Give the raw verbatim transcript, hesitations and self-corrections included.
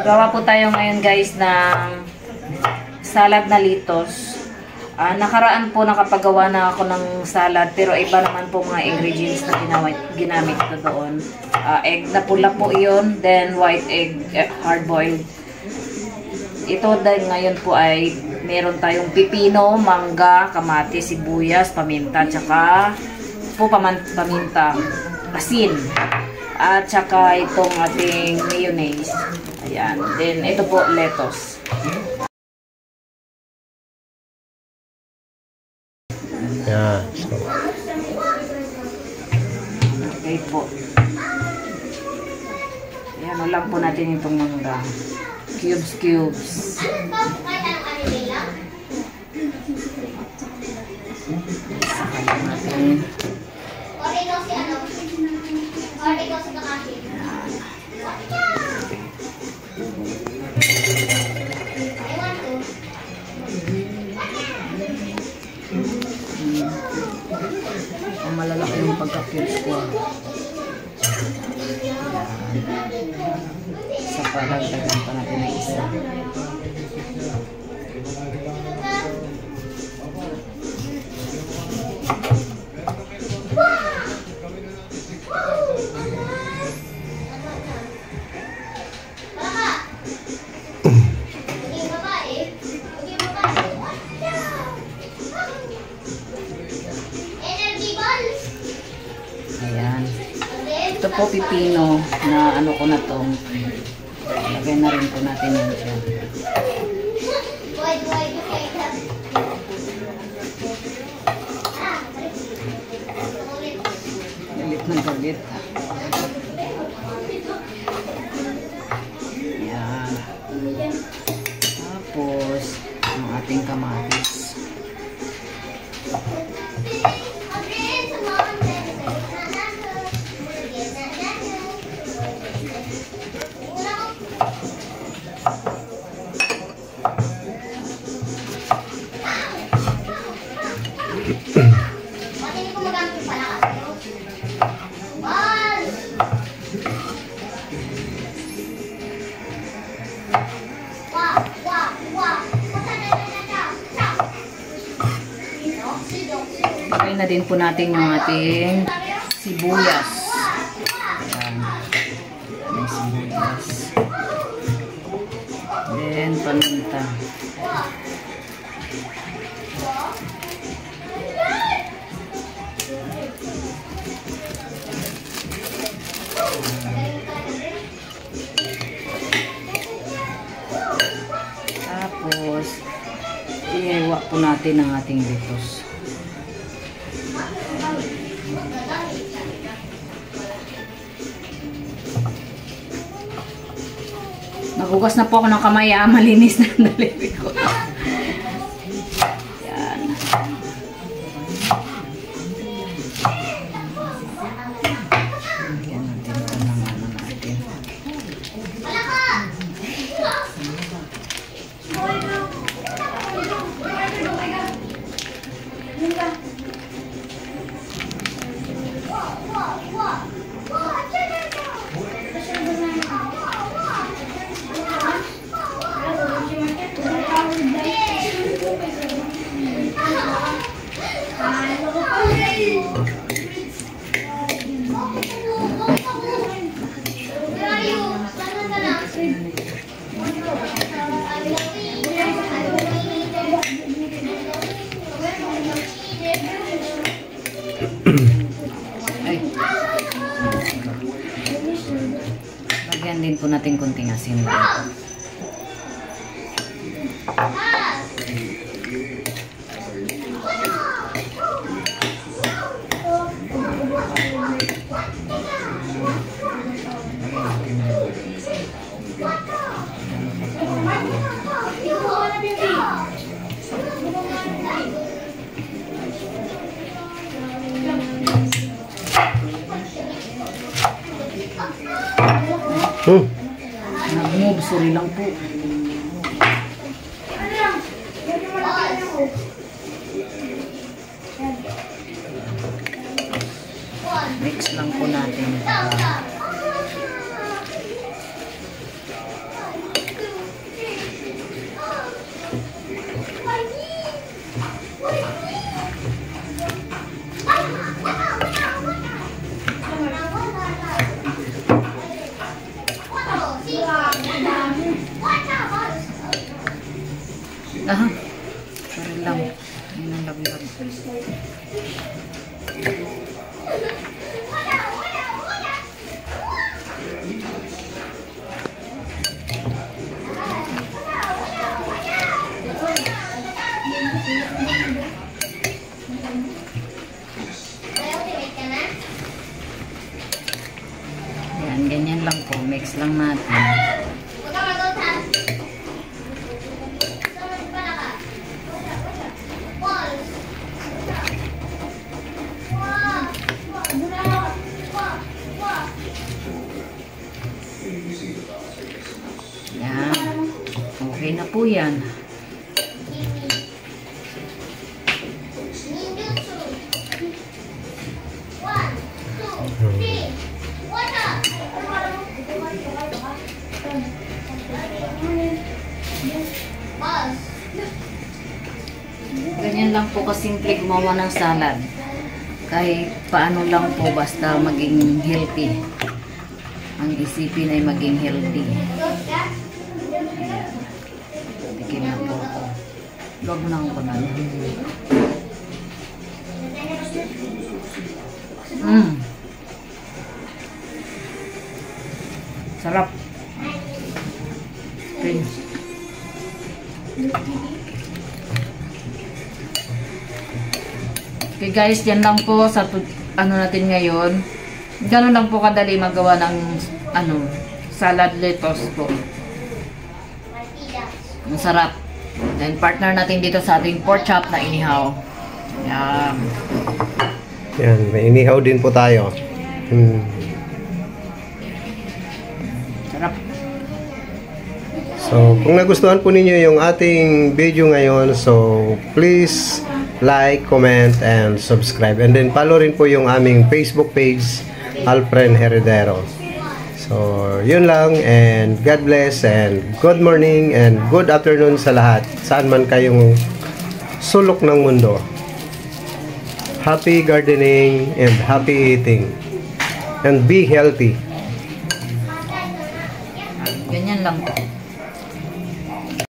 Gagawa po tayo ngayon guys ng salad na litos. Uh, nakaraan po nakapagawa na ako ng salad pero iba naman po mga ingredients na ginamit, ginamit ko doon. Uh, egg na pula po yun, then white egg, eh, hard boiled. Ito dahil ngayon po ay meron tayong pipino, mangga, kamatis, sibuyas, paminta, tsaka po paminta, asin. At saka itong ating mayonnaise. Ayan. Then, ito po, lettuce. Yeah. Okay po. Ayan, ulam po natin itong mangga. Cubes, cubes. Saka natin. Ang malalaki yung pagka-cubes ko. Sa paragdagan pa natin na isa. Ayan. Ito po pipino na ano ko na to. Lagay na rin po natin yan dyan. Galit na galit. Ayan. Tapos, ang ating kamatis. Lagay na din po natin yung ating sibuyas. Ayan. Yung sibuyas. Then, paminta. Tapos, iiwa po natin ang ating lettuce. Nagugas na po ako ng kamay, ah, malinis na ang daliri ko. Yan. Yan natin ito ng ano natin. Ay. Lagyan din po natin konting asin lang. Hmm. Nag-move, sorry lang po. Mix lang po natin. Aha. Sorry lang. Yun ang laglag. Yan, ganyan lang po. Mix lang natin. Yan. Okay na po yan. Ganyan lang po kasimple gumawa ng salad. Kahit paano lang po basta maging healthy. Ang isipin ay maging healthy. Tikim na po ako. Huwag mo na ako na. Mmm. Sarap. Okay. Okay guys, yan lang po sa ano natin ngayon. Gano'n lang po kadali magawa ng ano, salad lettuce po. Ang sarap. Then partner natin dito sa ating pork chop na inihaw. Yan. Yan, may inihaw din po tayo. Hmm. Sarap. So, kung nagustuhan po ninyo yung ating video ngayon, so please like, comment, and subscribe. And then follow rin po yung aming Facebook page, Alfren Heredero. So, yun lang, and God bless, and good morning, and good afternoon sa lahat, saan man kayong sulok ng mundo. Happy gardening, and happy eating, and be healthy. Ganyan lang po.